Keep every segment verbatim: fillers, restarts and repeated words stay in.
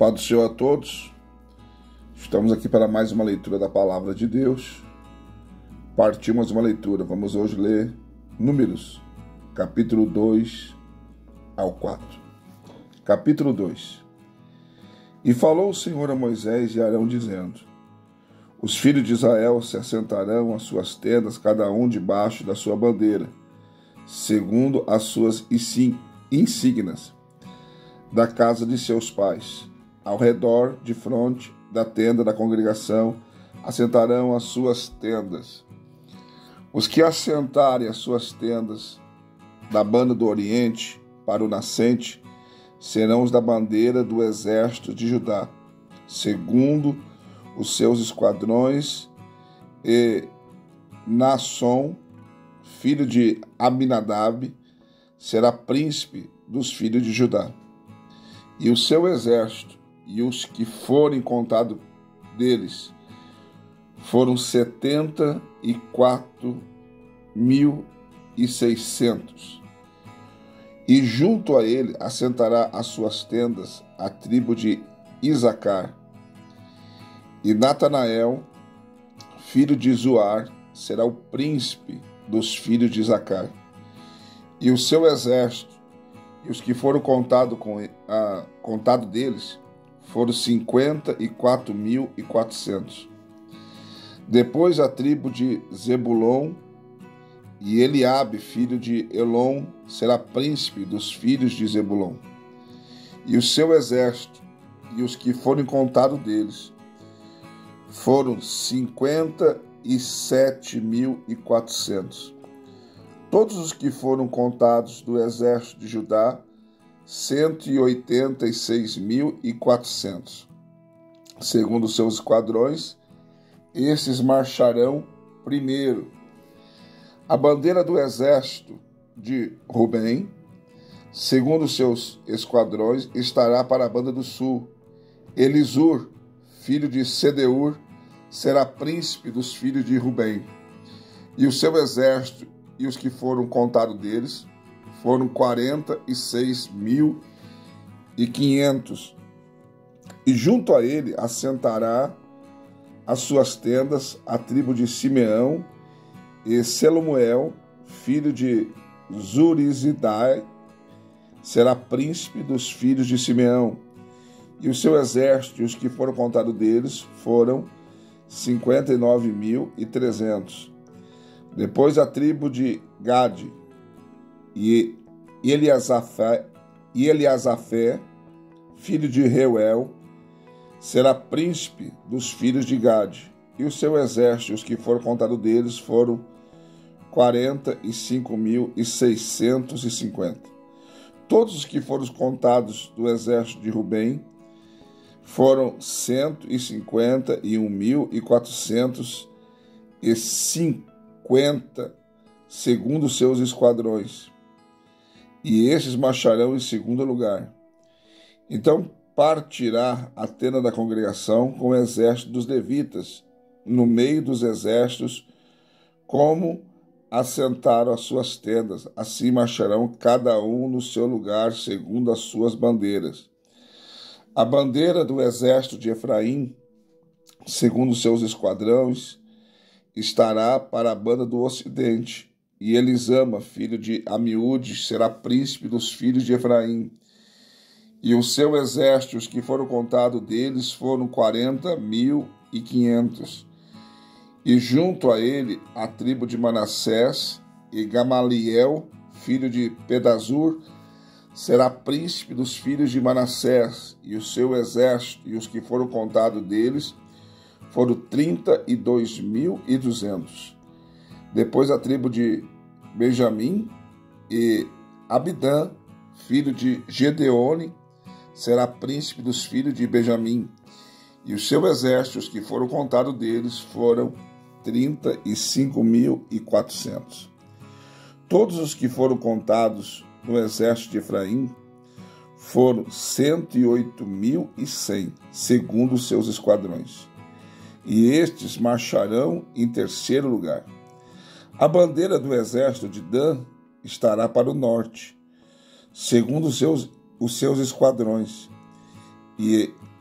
Paz do Senhor a todos. Estamos aqui para mais uma leitura da Palavra de Deus. Partimos uma leitura. Vamos hoje ler Números, capítulo dois ao quatro. Capítulo dois. E falou o Senhor a Moisés e Arão, dizendo: Os filhos de Israel se assentarão às suas tendas, cada um debaixo da sua bandeira, segundo as suas insígnias, da casa de seus pais. Ao redor, de fronte da tenda da congregação, assentarão as suas tendas. Os que assentarem as suas tendas da banda do oriente para o nascente serão os da bandeira do exército de Judá, segundo os seus esquadrões, e Naasson, filho de Aminadab, será príncipe dos filhos de Judá. E o seu exército, e os que forem contados deles, foram setenta e quatro mil e seiscentos. E junto a ele assentará as suas tendas a tribo de Isacar. E Natanael, filho de Zuar, será o príncipe dos filhos de Isacar. E o seu exército, e os que foram contados com a contado deles, foram cinquenta e quatro mil e quatrocentos. Depois a tribo de Zebulon, e Eliabe, filho de Elon, será príncipe dos filhos de Zebulon. E o seu exército, e os que foram contados deles, foram cinquenta e sete mil e quatrocentos. Todos os que foram contados do exército de Judá, cento e oitenta e seis mil e quatrocentos. Segundo os seus esquadrões, esses marcharão primeiro. A bandeira do exército de Rubem, segundo os seus esquadrões, estará para a banda do sul. Elisur, filho de Sedeur, será príncipe dos filhos de Rubem. E o seu exército, e os que foram contados deles, foram quarenta e seis mil e quinhentos. E junto a ele assentará as suas tendas a tribo de Simeão, e Selomuel, filho de Zurizidai, será príncipe dos filhos de Simeão. E o seu exército, e os que foram contados deles, foram cinquenta e nove mil e trezentos. Depois a tribo de Gade, e Eliasafé, e Eliasafé, filho de Reuel, será príncipe dos filhos de Gade. E o seu exército, os que foram contados deles, foram quarenta e cinco mil e seiscentos e cinquenta. Todos os que foram contados do exército de Rubem foram cento e cinquenta e um mil e quatrocentos e cinquenta, segundo os seus esquadrões. E estes marcharão em segundo lugar. Então partirá a tenda da congregação com o exército dos levitas, no meio dos exércitos, como assentaram as suas tendas. Assim marcharão cada um no seu lugar, segundo as suas bandeiras. A bandeira do exército de Efraim, segundo os seus esquadrões, estará para a banda do ocidente. E Elisama, filho de Amiúde, será príncipe dos filhos de Efraim. E o seu exército, os que foram contados deles, foram quarenta mil e quinhentos. E junto a ele, a tribo de Manassés, e Gamaliel, filho de Pedazur, será príncipe dos filhos de Manassés. E o seu exército, e os que foram contados deles, foram trinta e dois mil e duzentos. Depois a tribo de Benjamim, e Abidã, filho de Gedeone, será príncipe dos filhos de Benjamim. E o seu exército, os que foram contados deles, foram trinta e cinco mil e quatrocentos. Todos os que foram contados no exército de Efraim foram cento e oito mil e cem, segundo os seus esquadrões. E estes marcharão em terceiro lugar. A bandeira do exército de Dan estará para o norte, segundo os seus, os seus esquadrões. E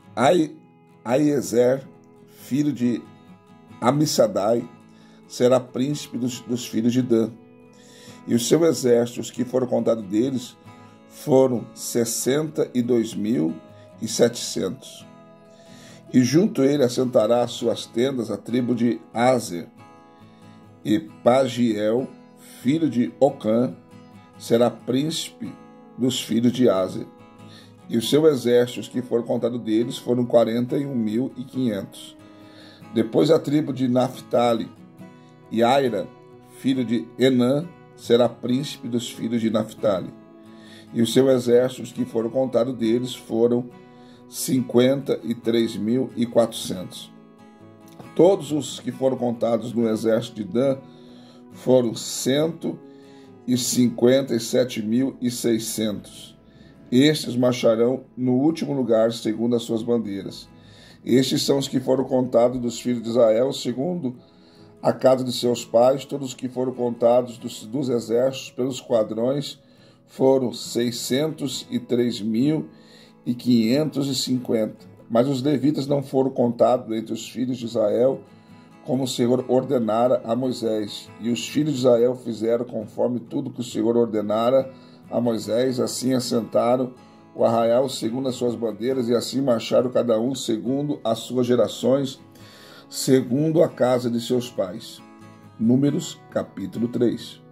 Aiezer, filho de Amissadai, será príncipe dos, dos filhos de Dan. E os seus exércitos, que foram contados deles, foram sessenta e dois mil e setecentos. E junto a ele assentará as suas tendas a tribo de Aser. E Pagiel, filho de Ocã, será príncipe dos filhos de Aser. E os seus exércitos, que foram contados deles, foram quarenta e um mil e quinhentos. Depois a tribo de Naphtali, e Aira, filho de Enã, será príncipe dos filhos de Naphtali. E os seus exércitos, que foram contados deles, foram cinquenta e três mil e quatrocentos. Todos os que foram contados no exército de Dan foram cento e cinquenta e sete mil e seiscentos. Estes marcharão no último lugar, segundo as suas bandeiras. Estes são os que foram contados dos filhos de Israel, segundo a casa de seus pais. Todos os que foram contados dos, dos exércitos pelos quadrões foram seiscentos e três mil e quinhentos e cinquenta. Mas os levitas não foram contados entre os filhos de Israel, como o Senhor ordenara a Moisés. E os filhos de Israel fizeram conforme tudo que o Senhor ordenara a Moisés, assim assentaram o arraial segundo as suas bandeiras, e assim marcharam cada um segundo as suas gerações, segundo a casa de seus pais. Números, capítulo três.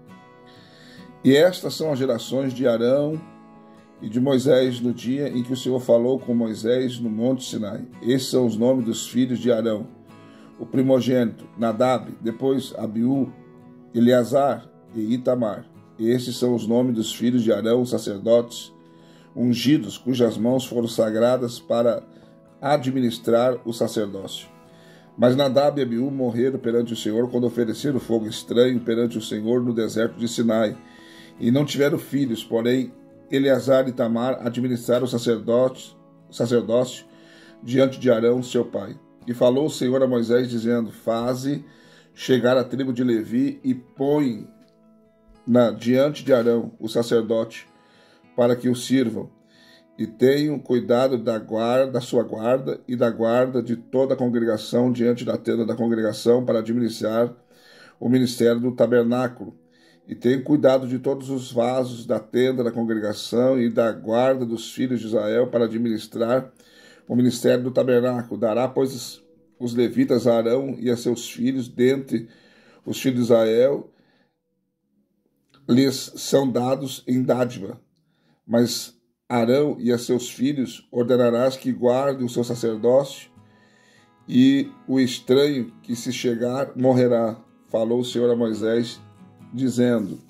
E estas são as gerações de Arão e de Moisés no dia em que o Senhor falou com Moisés no monte Sinai. Esses são os nomes dos filhos de Arão: o primogênito, Nadab, depois Abiú, Eleazar e Itamar. Estes são os nomes dos filhos de Arão, sacerdotes, ungidos, cujas mãos foram sagradas para administrar o sacerdócio. Mas Nadab e Abiú morreram perante o Senhor quando ofereceram fogo estranho perante o Senhor no deserto de Sinai, e não tiveram filhos, porém Eleazar e Itamar administraram o sacerdócio, sacerdócio diante de Arão, seu pai. E falou o Senhor a Moisés, dizendo: Faze chegar a tribo de Levi e põe Na, diante de Arão, o sacerdote, para que o sirvam, e tenham cuidado da guarda, da sua guarda e da guarda de toda a congregação diante da tenda da congregação, para administrar o ministério do tabernáculo. E tenham cuidado de todos os vasos da tenda da congregação e da guarda dos filhos de Israel, para administrar o ministério do tabernáculo. Dará, pois, os levitas a Arão e a seus filhos, dentre os filhos de Israel, lhes são dados em dádiva, mas Arão e a seus filhos ordenarás que guardem o seu sacerdócio, e o estranho que se chegar morrerá. Falou o Senhor a Moisés, dizendo: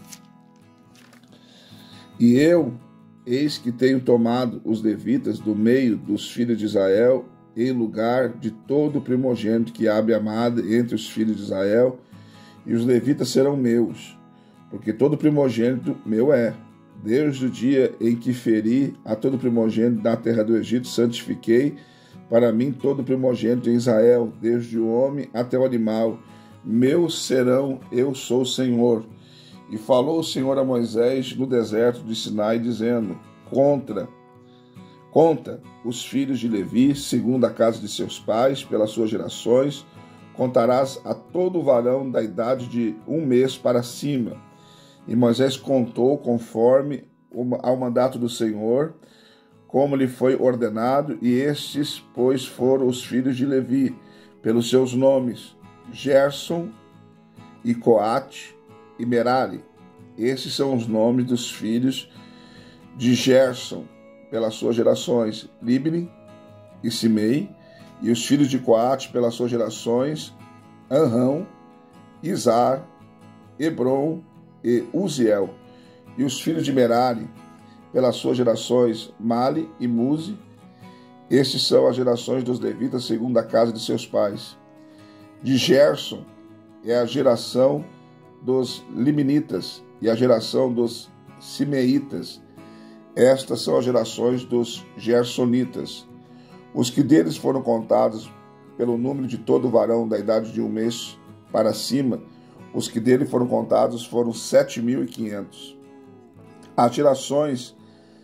E eu, eis que tenho tomado os levitas do meio dos filhos de Israel, em lugar de todo o primogênito que abre a madre entre os filhos de Israel, e os levitas serão meus, porque todo primogênito meu é. Desde o dia em que feri a todo primogênito da terra do Egito, santifiquei para mim todo primogênito em Israel, desde o homem até o animal. Meus serão, eu sou o Senhor. E falou o Senhor a Moisés no deserto de Sinai, dizendo: Contra, conta os filhos de Levi, segundo a casa de seus pais, pelas suas gerações, contarás a todo varão da idade de um mês para cima. E Moisés contou conforme ao mandato do Senhor, como lhe foi ordenado, e estes, pois, foram os filhos de Levi, pelos seus nomes: Gerson, e Coate, e Merari. Esses são os nomes dos filhos de Gerson, pelas suas gerações: Libni e Simei. E os filhos de Coate, pelas suas gerações: Anrão, Izar, Hebron e Uziel. E os filhos de Merari, pelas suas gerações: Mali e Muzi. Estes são as gerações dos levitas segundo a casa de seus pais. De Gerson é a geração dos liminitas e a geração dos simeitas. Estas são as gerações dos gersonitas. Os que deles foram contados pelo número de todo varão da idade de um mês para cima, os que dele foram contados foram sete mil e quinhentos. As gerações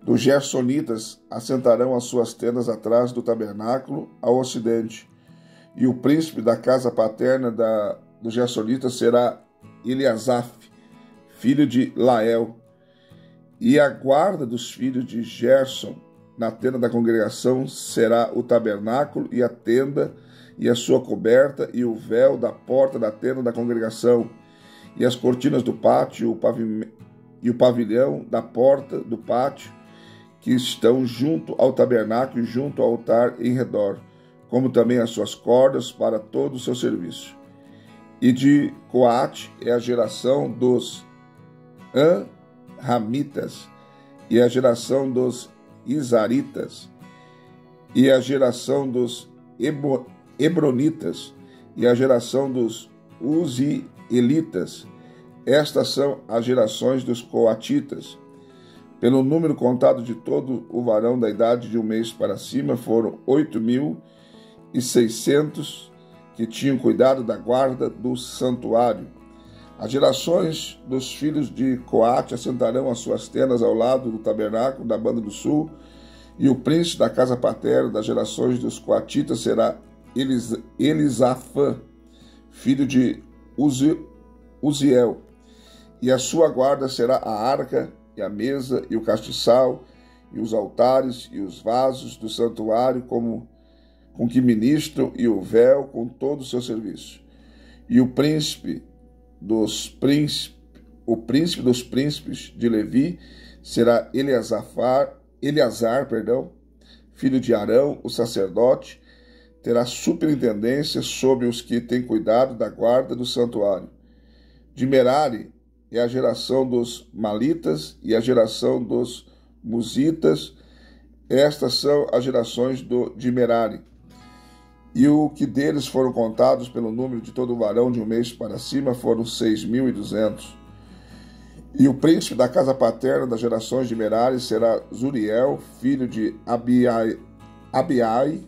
dos Gersonitas assentarão as suas tendas atrás do tabernáculo ao ocidente, e o príncipe da casa paterna da, dos Gersonitas será Eliasaf, filho de Lael. E a guarda dos filhos de Gerson na tenda da congregação será o tabernáculo e a tenda e a sua coberta e o véu da porta da tenda da congregação e as cortinas do pátio e o pavilhão da porta do pátio que estão junto ao tabernáculo e junto ao altar em redor, como também as suas cordas para todo o seu serviço. E de Coate é a geração dos Anramitas, e a geração dos Izaritas, e a geração dos Hebronitas, e a geração dos Uzielitas. Estas são as gerações dos Coatitas. Pelo número contado de todo o varão da idade de um mês para cima, foram oito mil e seiscentos que tinham cuidado da guarda do santuário. As gerações dos filhos de Coate assentarão as suas tendas ao lado do tabernáculo da banda do sul, e o príncipe da casa paterna das gerações dos Coatitas será Elis, Elisafã, filho de Uzi, Uziel, e a sua guarda será a arca, e a mesa, e o castiçal, e os altares, e os vasos do santuário, como com que ministram, e o véu com todo o seu serviço. E o príncipe dos príncipes, o príncipe dos príncipes de Levi será Eleazar, Eleazar, perdão, filho de Arão, o sacerdote, terá superintendência sobre os que têm cuidado da guarda do santuário. De Merari é a geração dos Malitas e a geração dos Musitas. Estas são as gerações do, de Merari. E o que deles foram contados pelo número de todo varão de um mês para cima foram seis mil e duzentos. E o príncipe da casa paterna das gerações de Merari será Zuriel, filho de Abiai, Abiai,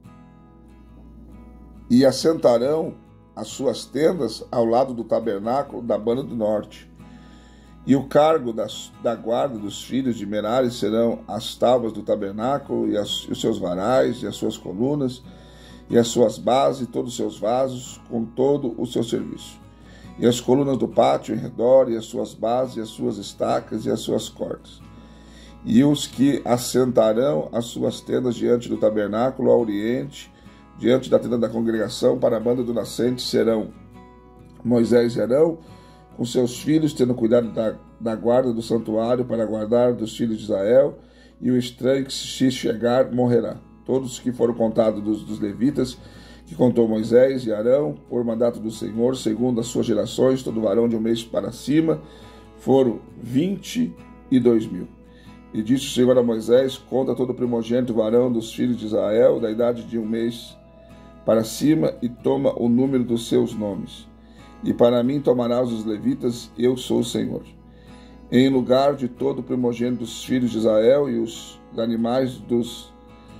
e assentarão as suas tendas ao lado do tabernáculo da banda do norte. E o cargo das, da guarda dos filhos de Merari serão as tábuas do tabernáculo e, as, e os seus varais e as suas colunas e as suas bases e todos os seus vasos com todo o seu serviço. E as colunas do pátio em redor e as suas bases e as suas estacas e as suas cordas. E os que assentarão as suas tendas diante do tabernáculo ao oriente, diante da tenda da congregação, para a banda do nascente, serão Moisés e Arão, com seus filhos, tendo cuidado da, da guarda do santuário, para guardar dos filhos de Israel, e o estranho que se chegar morrerá. Todos os que foram contados dos, dos levitas, que contou Moisés e Arão, por mandato do Senhor, segundo as suas gerações, todo varão de um mês para cima, foram vinte e dois mil. E disse o Senhor a Moisés: conta todo o primogênito varão dos filhos de Israel, da idade de um mês para cima, e toma o número dos seus nomes. E para mim tomarás os levitas, eu sou o Senhor. Em lugar de todo o primogênito dos filhos de Israel e os animais dos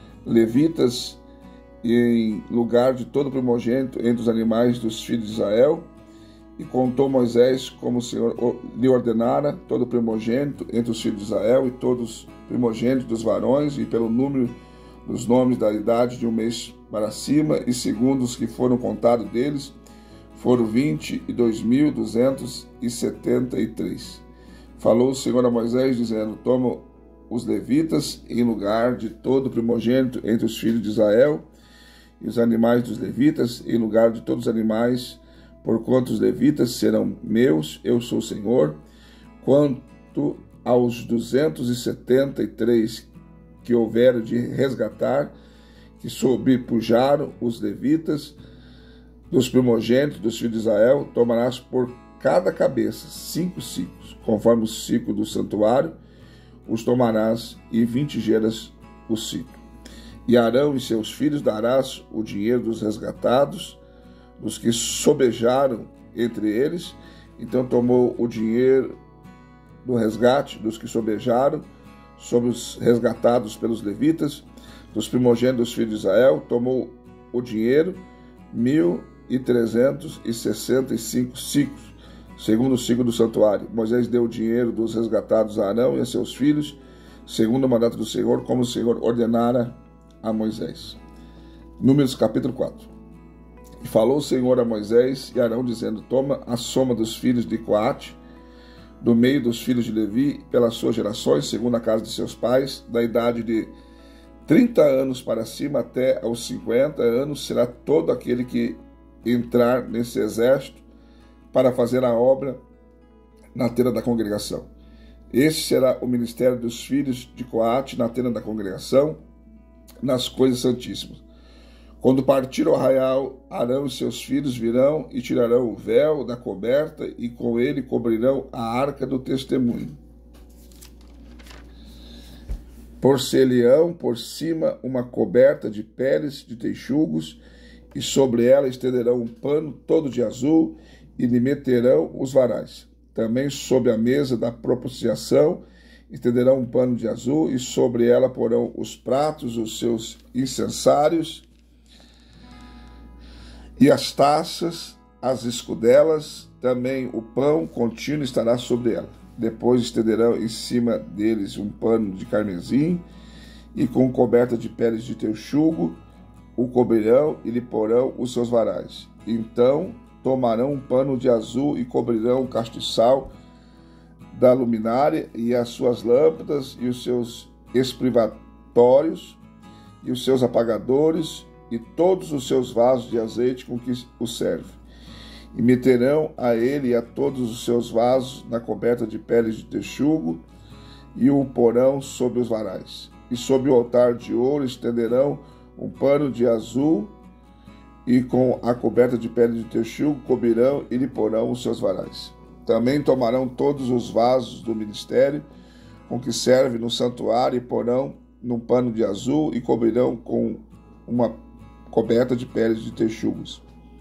levitas, e em lugar de todo o primogênito entre os animais dos filhos de Israel, e contou Moisés, como o Senhor lhe ordenara, todo o primogênito entre os filhos de Israel, e todos os primogênitos dos varões, e pelo número dos nomes da idade de um mês para cima, e segundo os que foram contados deles, foram vinte e dois mil duzentos e setenta e três. Falou o Senhor a Moisés, dizendo: toma os levitas em lugar de todo primogênito entre os filhos de Israel, e os animais dos levitas em lugar de todos os animais, porquanto os levitas serão meus, eu sou o Senhor. Quanto aos duzentos e setenta e três que houveram de resgatar, que sobrepujaram os levitas, dos primogênitos dos filhos de Israel, tomarás por cada cabeça cinco ciclos, conforme o ciclo do santuário, os tomarás, e vinte geras o ciclo. E Arão e seus filhos darás o dinheiro dos resgatados, dos que sobejaram entre eles. Então tomou o dinheiro do resgate dos que sobejaram sobre os resgatados pelos levitas, dos primogênitos dos filhos de Israel, tomou o dinheiro, mil e trezentos e sessenta e cinco ciclos, segundo o ciclo do santuário. Moisés deu o dinheiro dos resgatados a Arão e a seus filhos, segundo o mandato do Senhor, como o Senhor ordenara a Moisés. Números capítulo quatro. E falou o Senhor a Moisés e Arão, dizendo: toma a soma dos filhos de Coate, do meio dos filhos de Levi, pelas suas gerações, segundo a casa de seus pais, da idade de trinta anos para cima até aos cinquenta anos, será todo aquele que entrar nesse exército para fazer a obra na tenda da congregação. Este será o ministério dos filhos de Coate na tenda da congregação, nas coisas santíssimas. Quando partir o arraial, Arão e seus filhos virão e tirarão o véu da coberta e com ele cobrirão a arca do testemunho. Por-se-lhe-ão por cima uma coberta de peles de texugos, e sobre ela estenderão um pano todo de azul, e lhe meterão os varais. Também sobre a mesa da propiciação estenderão um pano de azul, e sobre ela porão os pratos, os seus incensários, e as taças, as escudelas, também o pão contínuo estará sobre ela. Depois estenderão em cima deles um pano de carmesim, e com coberta de peles de texugo o cobrirão e lhe porão os seus varais. Então tomarão um pano de azul e cobrirão o castiçal da luminária e as suas lâmpadas e os seus exprivatórios e os seus apagadores e todos os seus vasos de azeite com que o serve. E meterão a ele e a todos os seus vasos na coberta de peles de texugo e o porão sobre os varais. E sobre o altar de ouro estenderão um pano de azul e com a coberta de pele de texugo cobrirão e lhe porão os seus varais. Também tomarão todos os vasos do ministério com que serve no santuário e porão num pano de azul e cobrirão com uma coberta de peles de texugos.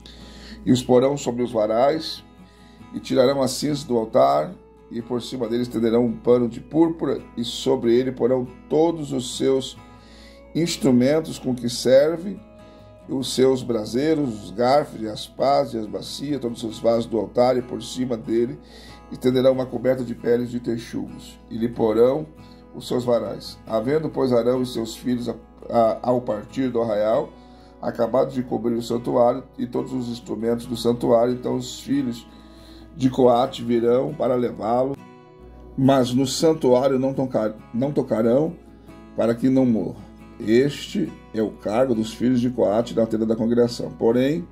E os porão sobre os varais e tirarão as cinzas do altar e por cima dele estenderão um pano de púrpura e sobre ele porão todos os seus instrumentos com que serve, os seus braseiros, os garfos e as pás e as bacias, todos os vasos do altar, e por cima dele estenderão uma coberta de peles de texugos, e lhe porão os seus varais. Havendo, pois, Arão e seus filhos, a, a, ao partir do arraial, acabado de cobrir o santuário e todos os instrumentos do santuário, então os filhos de Coate virão para levá-lo, mas no santuário não, tocar, não tocarão, para que não morra. Este é o cargo dos filhos de Coate na tenda da congregação. Porém,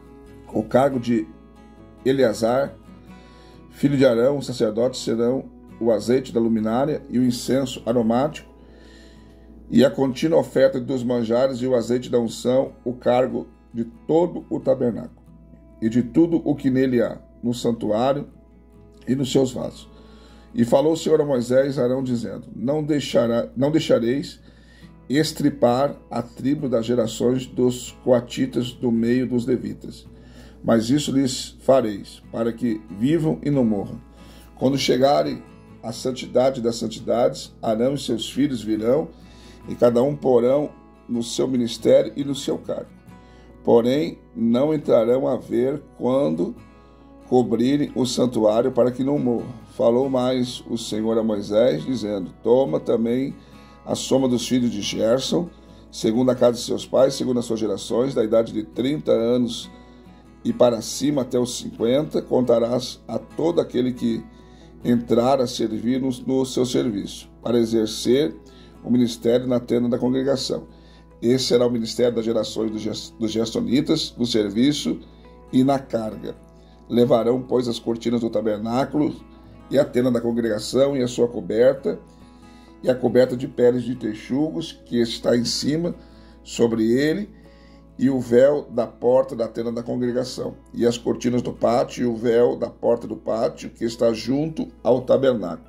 o cargo de Eleazar, filho de Arão, os sacerdotes, serão o azeite da luminária e o incenso aromático, e a contínua oferta dos manjares e o azeite da unção, o cargo de todo o tabernáculo, e de tudo o que nele há, no santuário e nos seus vasos. E falou o Senhor a Moisés e Arão, dizendo: Não, deixará, não deixareis estripar a tribo das gerações dos coatitas do meio dos levitas, mas isso lhes fareis, para que vivam e não morram. Quando chegarem à santidade das santidades, Arão e seus filhos virão, e cada um porão no seu ministério e no seu cargo. Porém, não entrarão a ver quando cobrirem o santuário, para que não morram. Falou mais o Senhor a Moisés, dizendo: Toma também a soma dos filhos de Gerson, segundo a casa de seus pais, segundo as suas gerações, da idade de trinta anos e para cima até os cinquenta, contarás a todo aquele que entrar a servir no, no seu serviço, para exercer o ministério na tenda da congregação. Esse será o ministério das gerações dos gersonitas, no serviço e na carga. Levarão, pois, as cortinas do tabernáculo e a tenda da congregação e a sua coberta, e a coberta de peles de texugos que está em cima, sobre ele, e o véu da porta da tenda da congregação, e as cortinas do pátio, e o véu da porta do pátio que está junto ao tabernáculo,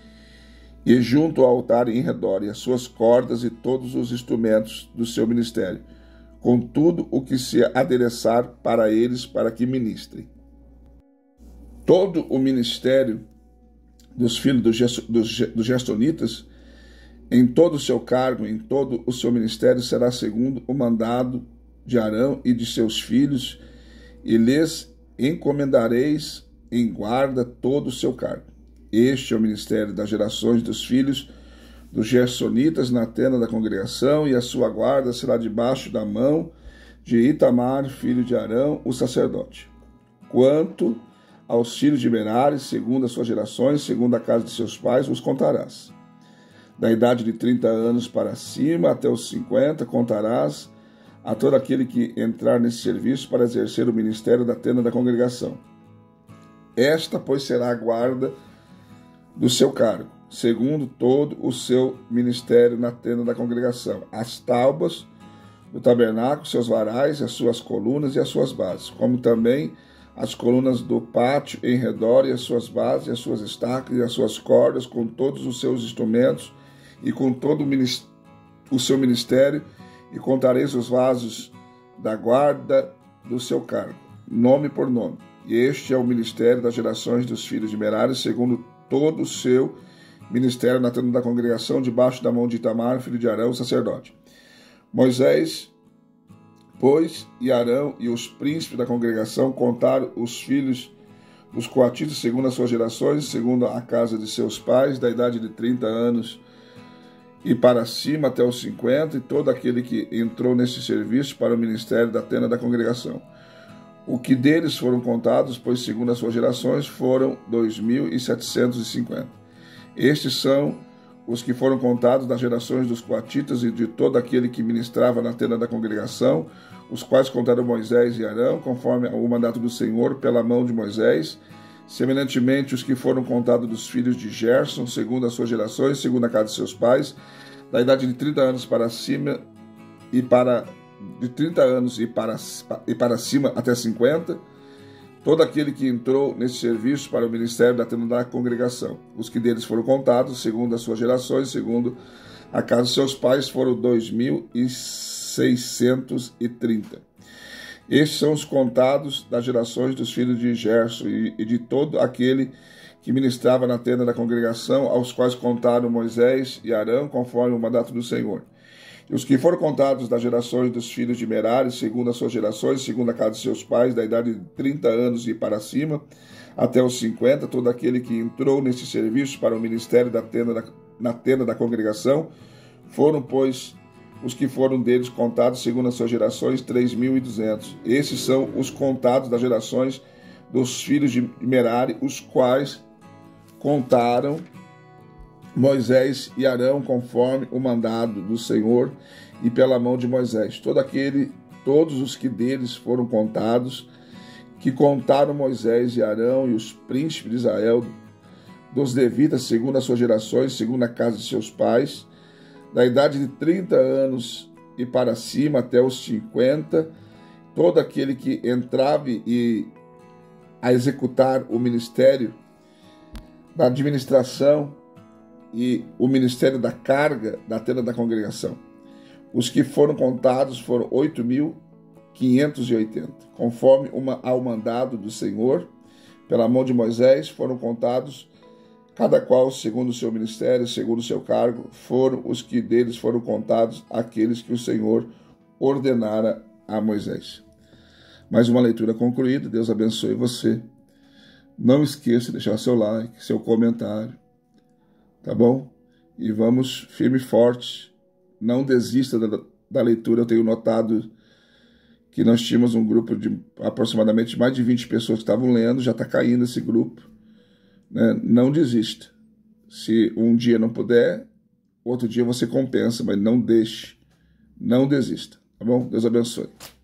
e junto ao altar em redor, e as suas cordas e todos os instrumentos do seu ministério, com tudo o que se adereçar para eles, para que ministrem. Todo o ministério dos filhos dos gersonitas, em todo o seu cargo, em todo o seu ministério, será segundo o mandado de Arão e de seus filhos, e lhes encomendareis em guarda todo o seu cargo. Este é o ministério das gerações dos filhos dos gersonitas na tenda da congregação, e a sua guarda será debaixo da mão de Itamar, filho de Arão, o sacerdote. Quanto aos filhos de Merari, segundo as suas gerações, segundo a casa de seus pais, os contarás. Da idade de trinta anos para cima, até os cinquenta, contarás a todo aquele que entrar nesse serviço para exercer o ministério da tenda da congregação. Esta, pois, será a guarda do seu cargo, segundo todo o seu ministério na tenda da congregação, as tábuas do tabernáculo, seus varais, as suas colunas e as suas bases, como também as colunas do pátio em redor, e as suas bases, e as suas estacas, e as suas cordas, com todos os seus instrumentos, e com todo o seu ministério, e contareis os vasos da guarda do seu cargo, nome por nome. E este é o ministério das gerações dos filhos de Merari, segundo todo o seu ministério na tenda da congregação, debaixo da mão de Itamar, filho de Arão, sacerdote. Moisés, pois, e Arão e os príncipes da congregação contaram os filhos dos coatitas segundo as suas gerações, segundo a casa de seus pais, da idade de trinta anos e para cima até os cinquenta, e todo aquele que entrou nesse serviço para o ministério da tenda da congregação. O que deles foram contados, pois segundo as suas gerações, foram dois mil e setecentos e cinquenta. Estes são os que foram contados das gerações dos coatitas e de todo aquele que ministrava na tenda da congregação, os quais contaram Moisés e Arão, conforme o mandato do Senhor, pela mão de Moisés. Semelhantemente, os que foram contados dos filhos de Gerson, segundo as suas gerações, segundo a casa de seus pais, da idade de trinta anos para cima e para de trinta anos e para, e para cima até cinquenta, todo aquele que entrou nesse serviço para o ministério da tenda da congregação. Os que deles foram contados, segundo as suas gerações, segundo a casa de seus pais, foram dois mil seiscentos e trinta. Estes são os contados das gerações dos filhos de Gerson e, e de todo aquele que ministrava na tenda da congregação, aos quais contaram Moisés e Arão, conforme o mandato do Senhor. E os que foram contados das gerações dos filhos de Merari, segundo as suas gerações, segundo a casa de seus pais, da idade de trinta anos e para cima, até os cinquenta, todo aquele que entrou nesse serviço para o ministério da tenda da, na tenda da congregação, foram, pois, os que foram deles contados, segundo as suas gerações, três mil e duzentos. Esses são os contados das gerações dos filhos de Merari, os quais contaram Moisés e Arão, conforme o mandado do Senhor e pela mão de Moisés. Todo aquele, todos os que deles foram contados, que contaram Moisés e Arão e os príncipes de Israel, dos levitas, segundo as suas gerações, segundo a casa de seus pais, da idade de trinta anos e para cima até os cinquenta, todo aquele que entrava e a executar o ministério da administração e o ministério da carga da tenda da congregação. Os que foram contados foram oito mil quinhentos e oitenta. Conforme uma, ao mandado do Senhor, pela mão de Moisés, foram contados, cada qual segundo o seu ministério, segundo o seu cargo, foram os que deles foram contados, aqueles que o Senhor ordenara a Moisés. Mais uma leitura concluída. Deus abençoe você. Não esqueça de deixar seu like, seu comentário, tá bom? E vamos firme e forte. Não desista da, da leitura. Eu tenho notado que nós tínhamos um grupo de aproximadamente mais de vinte pessoas que estavam lendo, já está caindo esse grupo. Né? Não desista. Se um dia não puder, outro dia você compensa, mas não deixe, não desista, tá bom? Deus abençoe.